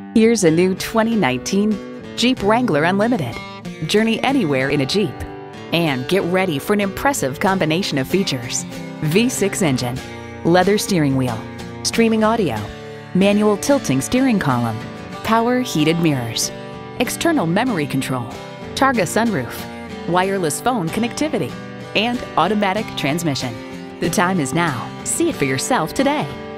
Here's a new 2019 Jeep Wrangler Unlimited. Journey anywhere in a Jeep. And get ready for an impressive combination of features. V6 engine, leather steering wheel, streaming audio, manual tilting steering column, power heated mirrors, external memory control, Targa sunroof, wireless phone connectivity, and automatic transmission. The time is now. See it for yourself today.